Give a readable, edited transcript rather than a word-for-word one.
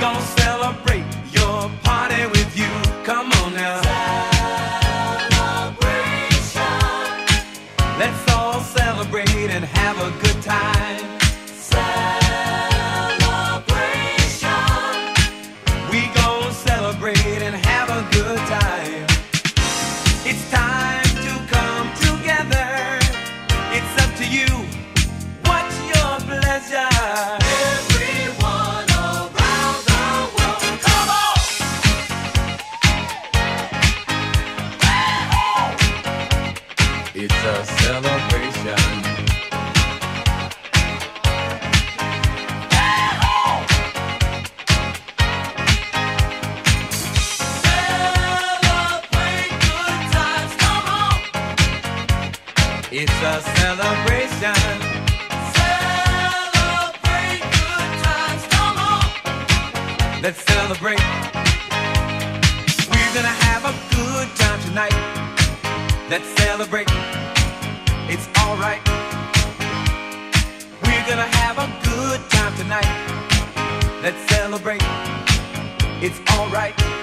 gonna celebrate your party with you. Come on now. Celebration. Let's all celebrate and have a good time. Celebration. We gonna celebrate and have a good time. It's time to come together. It's up to you. What's your pleasure? Everyone around the world, come on! It's a celebration. Celebrate good times, come on! It's a celebration. Celebrate good times, come on! Let's celebrate. We're gonna have a good time tonight. Let's celebrate. It's alright. We're gonna have a good time tonight. Let's celebrate. It's alright.